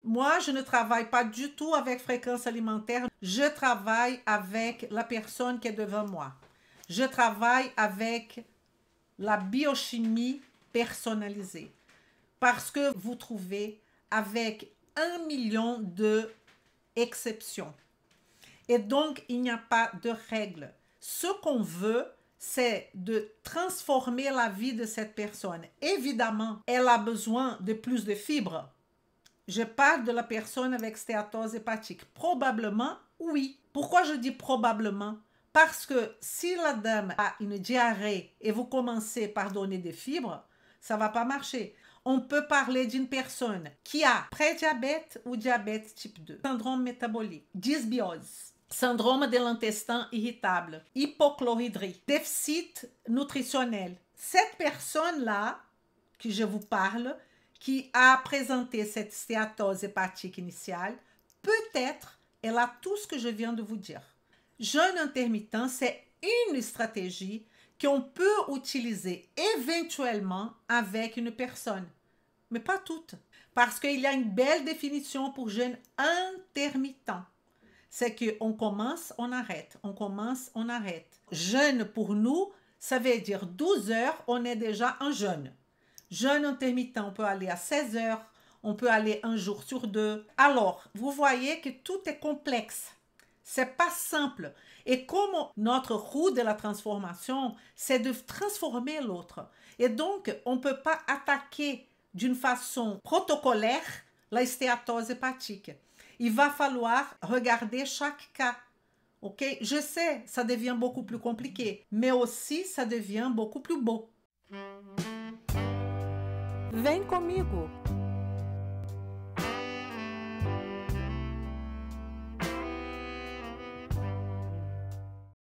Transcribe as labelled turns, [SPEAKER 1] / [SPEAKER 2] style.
[SPEAKER 1] Moi, je ne travaille pas du tout avec fréquence alimentaire. Je travaille avec la personne qui est devant moi. Je travaille avec la biochimie personnalisée. Parce que vous trouvez avec 1 million d'exceptions. Et donc, il n'y a pas de règle. Ce qu'on veut, c'est de transformer la vie de cette personne. Évidemment, elle a besoin de plus de fibres. Je parle de la personne avec stéatose hépatique. Probablement, oui. Pourquoi je dis probablement? Parce que si la dame a une diarrhée et vous commencez par donner des fibres, ça ne va pas marcher. On peut parler d'une personne qui a prédiabète ou diabète type 2, syndrome métabolique, dysbiose, syndrome de l'intestin irritable, hypochloridrie, déficit nutritionnel. Cette personne-là, que je vous parle, qui a présenté cette stéatose hépatique initiale, peut-être elle a tout ce que je viens de vous dire. Jeûne intermittent, c'est une stratégie qu'on peut utiliser éventuellement avec une personne, mais pas toutes, parce qu'il y a une belle définition pour jeûne intermittent. C'est qu'on commence, on arrête, on commence, on arrête. Jeûne pour nous, ça veut dire 12 heures, on est déjà en jeûne. Jeûne intermittent, on peut aller à 16 heures, on peut aller un jour sur 2. Alors, vous voyez que tout est complexe. C'est pas simple. Et comme notre roue de la transformation, c'est de transformer l'autre. Et donc, on ne peut pas attaquer d'une façon protocolaire la stéatose hépatique. Il va falloir regarder chaque cas. Ok? Je sais, ça devient beaucoup plus compliqué, mais aussi ça devient beaucoup plus beau.
[SPEAKER 2] Vem comigo!